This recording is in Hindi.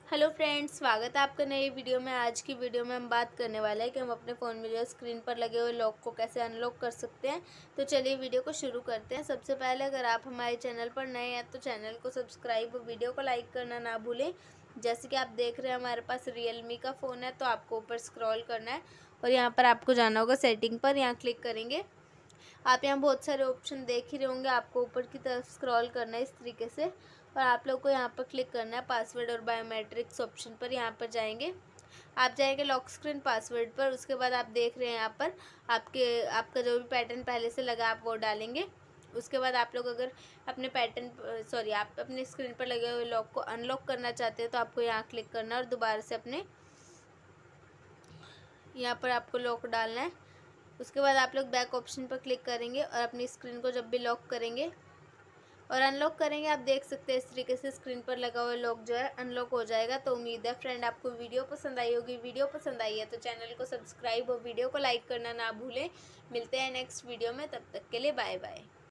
हेलो फ्रेंड्स, स्वागत है आपका नई वीडियो में। आज की वीडियो में हम बात करने वाले हैं कि हम अपने फ़ोन में जो स्क्रीन पर लगे हुए लॉक को कैसे अनलॉक कर सकते हैं। तो चलिए वीडियो को शुरू करते हैं। सबसे पहले अगर आप हमारे चैनल पर नए हैं तो चैनल को सब्सक्राइब और वीडियो को लाइक करना ना भूलें। जैसे कि आप देख रहे हैं हमारे पास रियलमी का फ़ोन है, तो आपको ऊपर स्क्रॉल करना है और यहाँ पर आपको जाना होगा सेटिंग पर। यहाँ क्लिक करेंगे। आप यहाँ बहुत सारे ऑप्शन देख ही रहे होंगे, आपको ऊपर की तरफ स्क्रॉल करना है इस तरीके से और आप लोग को यहाँ पर क्लिक करना है पासवर्ड और बायोमेट्रिक्स ऑप्शन पर। यहाँ पर जाएंगे, आप जाएंगे लॉक स्क्रीन पासवर्ड पर। उसके बाद आप देख रहे हैं यहाँ पर आपका जो भी पैटर्न पहले से लगा आप वो डालेंगे। उसके बाद आप लोग अगर अपने आप अपने स्क्रीन पर लगे हुए लॉक को अनलॉक करना चाहते हो तो आपको यहाँ क्लिक करना है और दोबारा से अपने यहाँ पर आपको लॉक डालना है। उसके बाद आप लोग बैक ऑप्शन पर क्लिक करेंगे और अपनी स्क्रीन को जब भी लॉक करेंगे और अनलॉक करेंगे, आप देख सकते हैं इस तरीके से स्क्रीन पर लगा हुआ लॉक जो है अनलॉक हो जाएगा। तो उम्मीद है फ्रेंड आपको वीडियो पसंद आई होगी। वीडियो पसंद आई है तो चैनल को सब्सक्राइब और वीडियो को लाइक करना ना भूलें। मिलते हैं नेक्स्ट वीडियो में, तब तक के लिए बाय बाय।